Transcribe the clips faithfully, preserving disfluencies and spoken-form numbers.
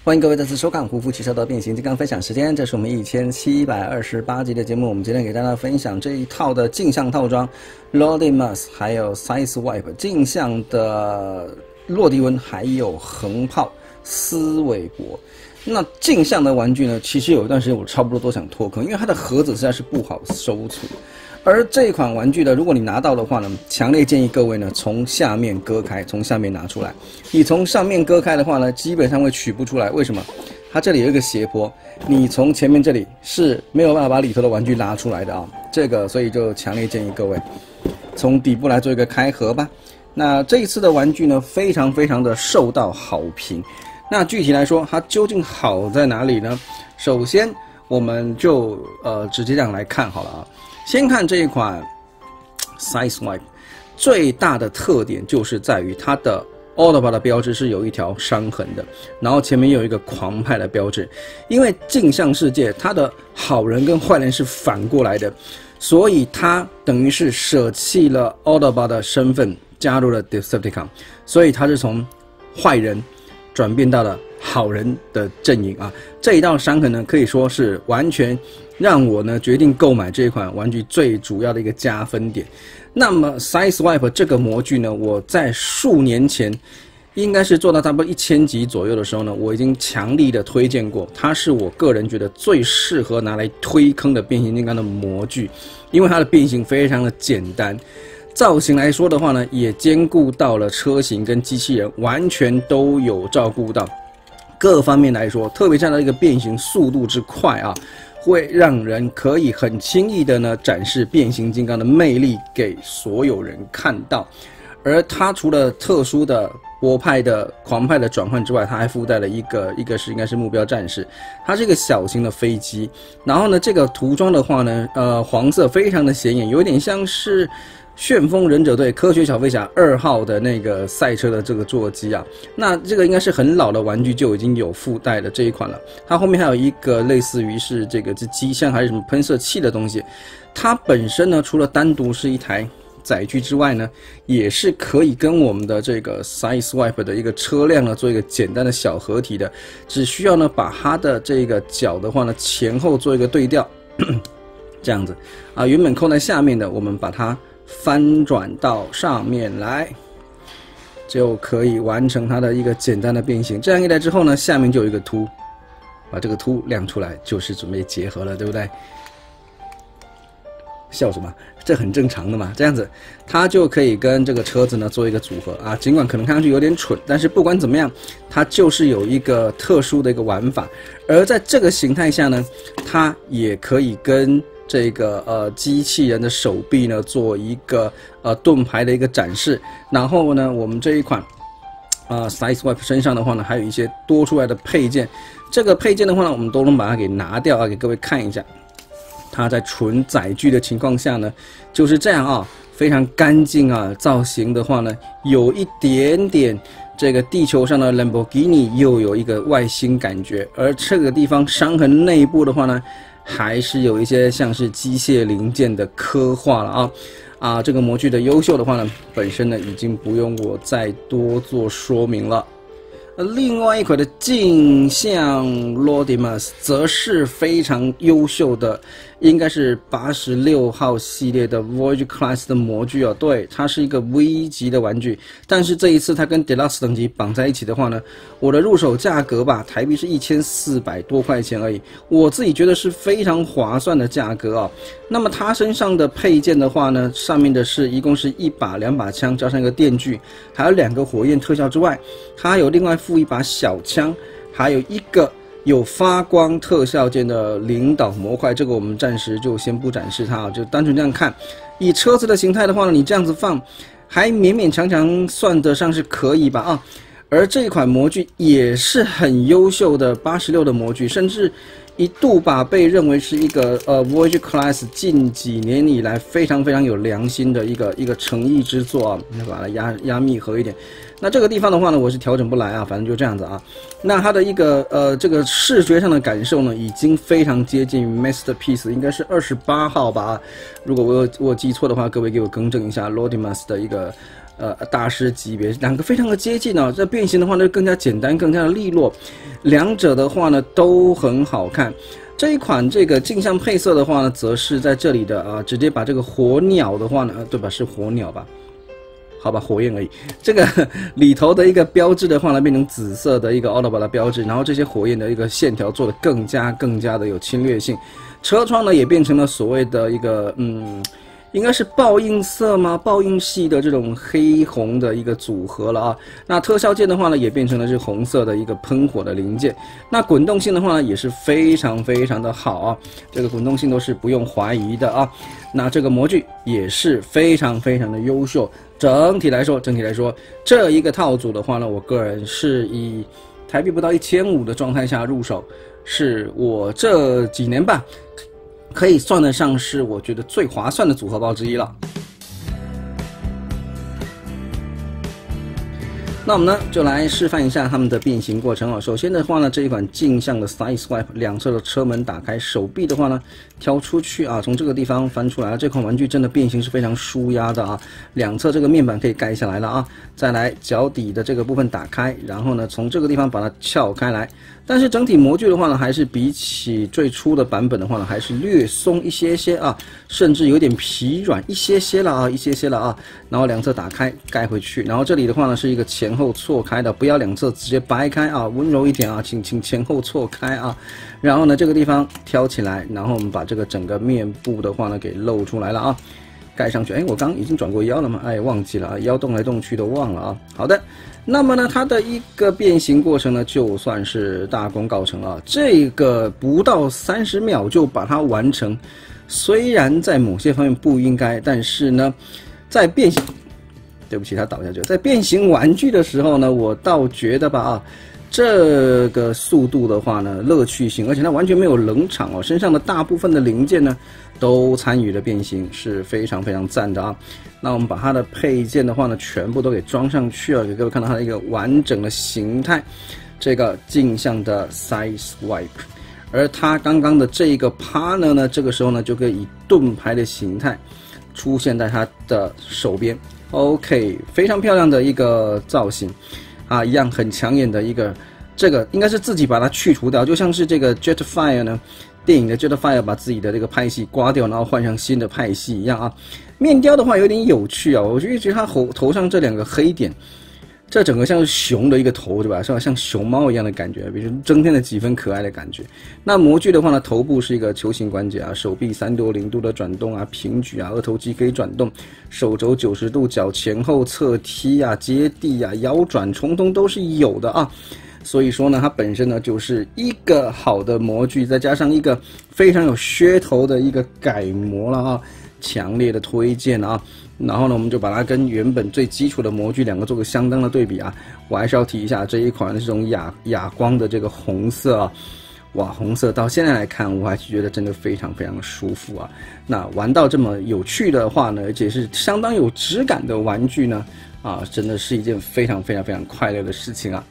欢迎各位再次收看《胡夫骑车的变形金刚》分享时间，这是我们一千七百二十八集的节目。我们今天给大家分享这一套的镜像套装 Rodimus 还有 Sideswipe 镜像的洛迪温还有横炮斯韦伯。那镜像的玩具呢，其实有一段时间我差不多都想脱坑，因为它的盒子实在是不好收储。而这款玩具呢，如果你拿到的话呢，强烈建议各位呢从下面割开，从下面拿出来。你从上面割开的话呢，基本上会取不出来。为什么？它这里有一个斜坡，你从前面这里是没有办法把里头的玩具拉出来的啊。这个，所以就强烈建议各位从底部来做一个开合吧。那这一次的玩具呢，非常非常的受到好评。那具体来说，它究竟好在哪里呢？首先，我们就呃直接这样来看好了啊。先看这一款 Sideswipe， 最大的特点就是在于它的 Autobot 的标志是有一条伤痕的，然后前面有一个狂派的标志。因为镜像世界它的好人跟坏人是反过来的，所以它等于是舍弃了 Autobot 的身份，加入了 Decepticon， 所以它是从坏人转变到了好人的阵营啊。这一道伤痕呢，可以说是完全让我呢决定购买这款玩具最主要的一个加分点。那么 Sideswipe 这个模具呢，我在数年前，应该是做到差不多一千集左右的时候呢，我已经强力的推荐过，它是我个人觉得最适合拿来推坑的变形金刚的模具，因为它的变形非常的简单。造型来说的话呢，也兼顾到了车型跟机器人，完全都有照顾到。各方面来说，特别这样的一个变形速度之快啊，会让人可以很轻易的呢展示变形金刚的魅力给所有人看到。而它除了特殊的博派的狂派的转换之外，它还附带了一个一个是应该是目标战士，它是一个小型的飞机。然后呢，这个涂装的话呢，呃，黄色非常的显眼，有点像是旋风忍者队科学小飞侠二号的那个赛车的这个座机啊。那这个应该是很老的玩具就已经有附带的这一款了。它后面还有一个类似于是这个是机箱还是什么喷射器的东西。它本身呢，除了单独是一台载具之外呢，也是可以跟我们的这个 Sideswipe 的一个车辆呢做一个简单的小合体的。只需要呢把它的这个脚的话呢前后做一个对调，这样子啊，原本扣在下面的，我们把它翻转到上面来，就可以完成它的一个简单的变形。这样一来之后呢，下面就有一个凸，把这个凸亮出来，就是准备结合了，对不对？笑什么？这很正常的嘛。这样子，它就可以跟这个车子呢做一个组合啊。尽管可能看上去有点蠢，但是不管怎么样，它就是有一个特殊的一个玩法。而在这个形态下呢，它也可以跟这个呃机器人的手臂呢做一个呃盾牌的一个展示。然后呢，我们这一款呃 Sideswipe 身上的话呢，还有一些多出来的配件。这个配件的话呢，我们都能把它给拿掉啊，给各位看一下。它在纯载具的情况下呢，就是这样啊，非常干净啊。造型的话呢，有一点点这个地球上的兰博基尼又有一个外星感觉，而这个地方伤痕内部的话呢，还是有一些像是机械零件的刻画了啊。啊，这个模具的优秀的话呢，本身呢已经不用我再多做说明了。另外一款的镜像 Rodimus 则是非常优秀的，应该是八十六号系列的 Voyage Class 的模具哦。对，它是一个 V 级的玩具，但是这一次它跟 Deluxe 等级绑在一起的话呢，我的入手价格吧，台币是一千四百多块钱而已，我自己觉得是非常划算的价格哦。那么它身上的配件的话呢，上面的是一共是一把两把枪加上一个电锯，还有两个火焰特效之外，它有另外附一把小枪，还有一个有发光特效键的领导模块。这个我们暂时就先不展示它啊，就单纯这样看。以车子的形态的话呢，你这样子放，还勉勉强强算得上是可以吧啊。而这一款模具也是很优秀的八十六的模具，甚至一度吧被认为是一个呃 Voyage Class 近几年以来非常非常有良心的一个一个诚意之作啊，把它压压密合一点。那这个地方的话呢，我是调整不来啊，反正就这样子啊。那它的一个呃这个视觉上的感受呢，已经非常接近于 Masterpiece， 应该是二十八号吧。如果我有我记错的话，各位给我更正一下 Rodimus 的一个呃大师级别，两个非常的接近哦。这变形的话呢更加简单，更加的利落，两者的话呢都很好看。这一款这个镜像配色的话呢，则是在这里的啊，直接把这个火鸟的话呢，对吧？是火鸟吧？好吧，火焰而已。这个里头的一个标志的话呢，变成紫色的一个 Autobot 的标志，然后这些火焰的一个线条做得更加更加的有侵略性。车窗呢也变成了所谓的一个嗯，应该是报应色吗？报应系的这种黑红的一个组合了啊。那特效件的话呢，也变成了是红色的一个喷火的零件。那滚动性的话呢，也是非常非常的好啊，这个滚动性都是不用怀疑的啊。那这个模具也是非常非常的优秀。整体来说，整体来说，这一个套组的话呢，我个人是以台币不到一千五的状态下入手，是我这几年吧，可以算得上是我觉得最划算的组合包之一了。那我们呢就来示范一下它们的变形过程哦。首先的话呢，这一款镜像的 Sideswipe， 两侧的车门打开，手臂的话呢挑出去啊，从这个地方翻出来。这款玩具真的变形是非常舒压的啊，两侧这个面板可以盖下来了啊。再来脚底的这个部分打开，然后呢从这个地方把它撬开来。但是整体模具的话呢，还是比起最初的版本的话呢，还是略松一些些啊，甚至有点疲软一些些了啊，一些些了啊。然后两侧打开盖回去，然后这里的话呢是一个前后错开的，不要两侧直接掰开啊，温柔一点啊，请请前后错开啊。然后呢这个地方挑起来，然后我们把这个整个面部的话呢给露出来了啊。盖上去，哎，我刚已经转过腰了嘛，哎，忘记了啊，腰动来动去都忘了啊。好的，那么呢，它的一个变形过程呢，就算是大功告成了。这个不到三十秒就把它完成，虽然在某些方面不应该，但是呢，在变形，对不起，它倒下去，在变形玩具的时候呢，我倒觉得吧啊。这个速度的话呢，乐趣性，而且它完全没有冷场哦，身上的大部分的零件呢，都参与了变形，是非常非常赞的啊。那我们把它的配件的话呢，全部都给装上去啊，给各位看到它的一个完整的形态，这个镜像的 Sideswipe， 而它刚刚的这个 partner 呢，这个时候呢，就可以以盾牌的形态出现在它的手边 ，OK， 非常漂亮的一个造型。啊，一样很抢眼的一个，这个应该是自己把它去除掉，就像是这个 Jetfire 呢，电影的 Jetfire 把自己的这个派系刮掉，然后换上新的派系一样啊。面雕的话有点有趣啊，我就觉得它头头上这两个黑点，这整个像是熊的一个头，对吧？像像熊猫一样的感觉，比如增添了几分可爱的感觉。那模具的话呢，头部是一个球形关节啊，手臂三六零度的转动啊，平举啊，二头肌可以转动，手肘九十度，脚前后侧踢啊，接地啊，腰转冲通都是有的啊。所以说呢，它本身呢就是一个好的模具，再加上一个非常有噱头的一个改模了啊，强烈的推荐啊。然后呢，我们就把它跟原本最基础的模具两个做个相当的对比啊。我还是要提一下这一款这种哑哑光的这个红色啊，哇，红色到现在来看，我还是觉得真的非常非常舒服啊。那玩到这么有趣的话呢，而且是相当有质感的玩具呢，啊，真的是一件非常非常非常快乐的事情啊。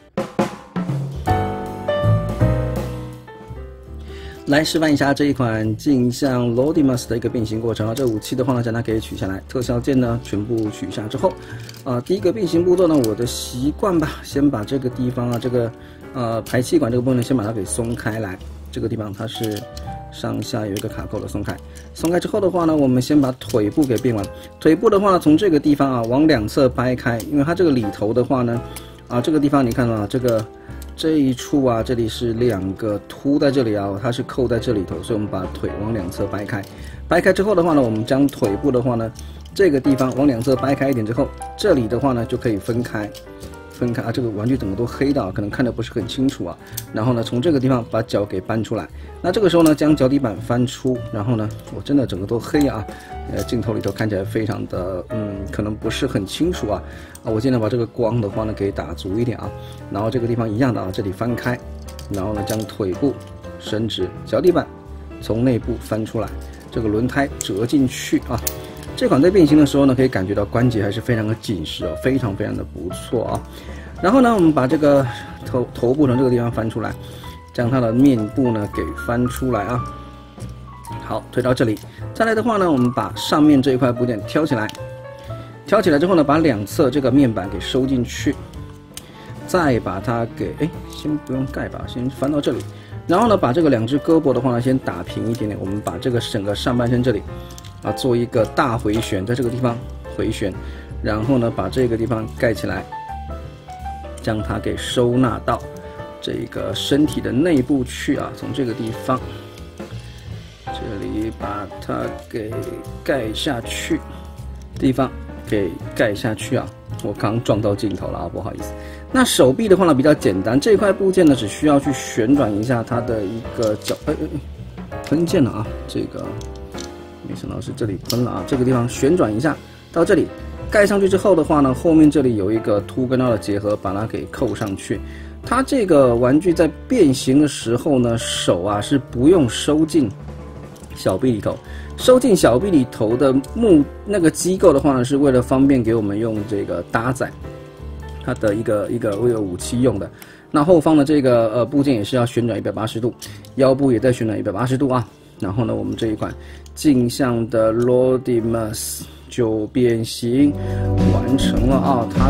来示范一下这一款镜像 Lodimus 的一个变形过程啊。这武器的话呢，将它给取下来，特效件呢全部取下之后，啊、呃，第一个变形步骤呢，我的习惯吧，先把这个地方啊，这个呃排气管这个部分呢，先把它给松开来。这个地方它是上下有一个卡扣的，松开。松开之后的话呢，我们先把腿部给变完。腿部的话呢，从这个地方啊往两侧掰开，因为它这个里头的话呢，啊这个地方你看啊，这个。这一处啊，这里是两个凸在这里啊，它是扣在这里头，所以我们把腿往两侧掰开。掰开之后的话呢，我们将腿部的话呢，这个地方往两侧掰开一点之后，这里的话呢就可以分开，分开啊。这个玩具整个都黑的，可能看得不是很清楚啊。然后呢，从这个地方把脚给搬出来。那这个时候呢，将脚底板翻出，然后呢，我真的整个都黑啊。呃，镜头里头看起来非常的，嗯，可能不是很清楚啊。啊，我尽量把这个光的话呢给打足一点啊。然后这个地方一样的啊，这里翻开，然后呢将腿部伸直，脚底板从内部翻出来，这个轮胎折进去啊。这款在变形的时候呢，可以感觉到关节还是非常的紧实哦，非常非常的不错啊。然后呢，我们把这个头头部从这个地方翻出来，将它的面部呢给翻出来啊。好，推到这里。再来的话呢，我们把上面这一块部件挑起来， 挑起来之后呢，把两侧这个面板给收进去，再把它给哎，先不用盖吧，先翻到这里。然后呢，把这个两只胳膊的话呢，先打平一点点。我们把这个整个上半身这里啊，做一个大回旋，在这个地方回旋，然后呢，把这个地方盖起来，将它给收纳到这个身体的内部去啊。从这个地方，这里把它给盖下去，地方给盖下去啊。我刚撞到镜头了啊，不好意思。那手臂的话呢比较简单，这块部件呢只需要去旋转一下它的一个角，哎哎，喷溅了啊，这个没想到是这里喷了啊，这个地方旋转一下到这里，盖上去之后的话呢，后面这里有一个凸跟凹的结合，把它给扣上去。它这个玩具在变形的时候呢，手啊是不用收进小臂里头。收进小臂里头的木那个机构的话呢，是为了方便给我们用这个搭载它的一个一个为了武器用的。那后方的这个呃部件也是要旋转一百八十度，腰部也在旋转一百八十度啊。然后呢，我们这一款镜像的 Lordimus 就变形完成了啊，它。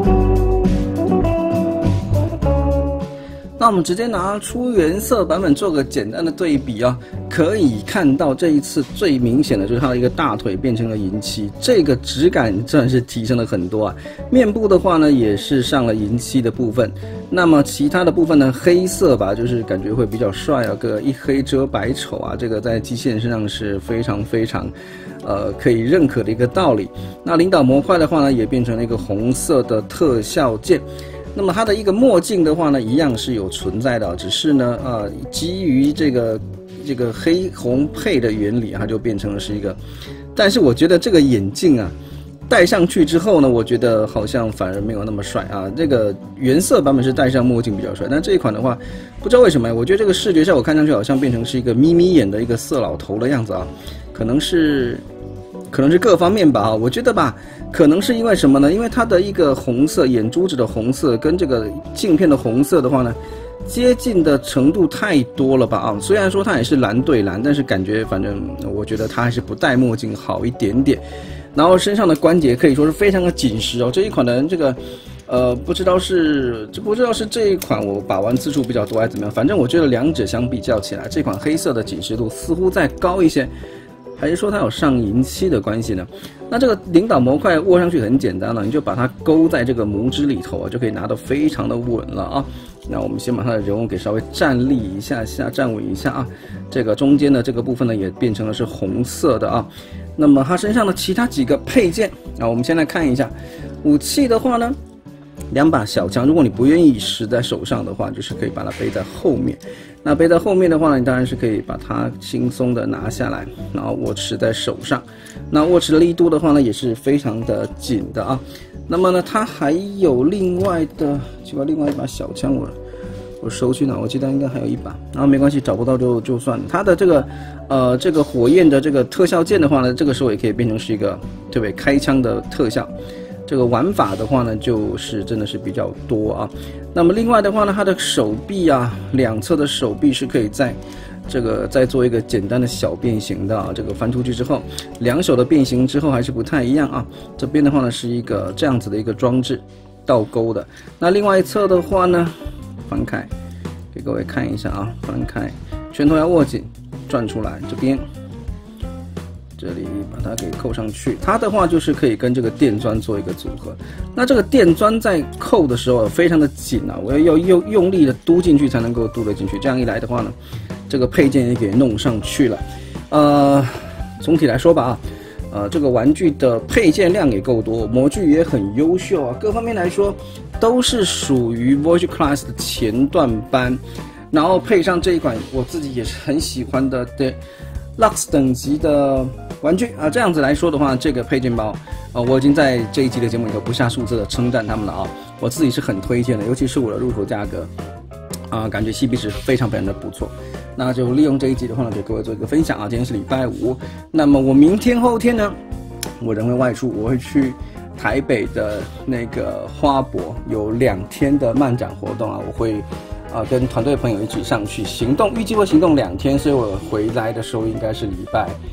那我们直接拿出原色版本做个简单的对比啊，可以看到这一次最明显的就是它的一个大腿变成了银漆，这个质感真的是提升了很多啊。面部的话呢，也是上了银漆的部分。那么其他的部分呢，黑色吧，就是感觉会比较帅啊，个一黑遮百丑啊，这个在机器人身上是非常非常，呃，可以认可的一个道理。那领导模块的话呢，也变成了一个红色的特效键。那么它的一个墨镜的话呢，一样是有存在的，只是呢，呃，基于这个这个黑红配的原理，它就变成了是一个。但是我觉得这个眼镜啊，戴上去之后呢，我觉得好像反而没有那么帅啊。这个原色版本是戴上墨镜比较帅，但这一款的话，不知道为什么，我觉得这个视觉效果看上去好像变成是一个眯眯眼的一个色老头的样子啊，可能是。可能是各方面吧啊，我觉得吧，可能是因为什么呢？因为它的一个红色眼珠子的红色跟这个镜片的红色的话呢，接近的程度太多了吧啊！虽然说它也是蓝对蓝，但是感觉反正我觉得它还是不戴墨镜好一点点。然后身上的关节可以说是非常的紧实哦，这一款的这个。呃，不知道是这不知道是这一款我把玩次数比较多还是怎么样，反正我觉得两者相比较起来，这款黑色的紧实度似乎再高一些。还是说它有上银漆的关系呢？那这个领导模块握上去很简单了，你就把它勾在这个拇指里头啊，就可以拿得非常的稳了啊。那我们先把它的人物给稍微站立一下下，站稳一下啊。这个中间的这个部分呢，也变成了是红色的啊。那么它身上的其他几个配件啊，我们先来看一下。武器的话呢，两把小枪，如果你不愿意持在手上的话，就是可以把它背在后面。那背在后面的话呢，你当然是可以把它轻松的拿下来，然后握持在手上。那握持的力度的话呢，也是非常的紧的啊。那么呢，它还有另外的，奇怪，另外一把小枪我我收去哪？我记得应该还有一把，然后没关系，找不到就就算了。它的这个呃这个火焰的这个特效键的话呢，这个时候也可以变成是一个特别开枪的特效。这个玩法的话呢，就是真的是比较多啊。那么另外的话呢，它的手臂啊，两侧的手臂是可以在这个再做一个简单的小变形的啊。这个翻出去之后，两手的变形之后还是不太一样啊。这边的话呢是一个这样子的一个装置，倒钩的。那另外一侧的话呢，翻开，给各位看一下啊，翻开，拳头要握紧，转出来，这边。这里把它给扣上去，它的话就是可以跟这个电钻做一个组合。那这个电钻在扣的时候非常的紧啊，我要用用力的嘟进去才能够嘟得进去。这样一来的话呢，这个配件也给弄上去了。呃，总体来说吧啊，呃，这个玩具的配件量也够多，模具也很优秀啊，各方面来说都是属于 Voyage Class 的前段班。然后配上这一款我自己也是很喜欢的对。Lux 等级的玩具啊，这样子来说的话，这个配件包啊，我已经在这一集的节目里头不下数字的称赞他们了啊，我自己是很推荐的，尤其是我的入手价格啊，感觉 C P 值非常非常的不错。那就利用这一集的话呢，给各位做一个分享啊。今天是礼拜五，那么我明天后天呢，我人会外出，我会去台北的那个花博有两天的漫展活动啊，我会。啊，跟团队朋友一起上去行动，预计会行动两天，所以我回来的时候应该是礼拜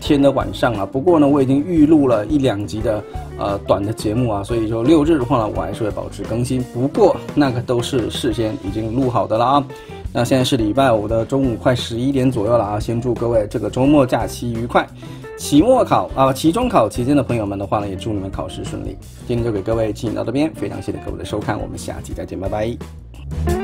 天的晚上啊。不过呢，我已经预录了一两集的呃短的节目啊，所以就六日的话呢，我还是会保持更新。不过那个都是事先已经录好的了啊。那现在是礼拜五的中午快十一点左右了啊，先祝各位这个周末假期愉快。期末考啊，期中考期间的朋友们的话呢，也祝你们考试顺利。今天就给各位进行到这边，非常谢谢各位的收看，我们下期再见，拜拜。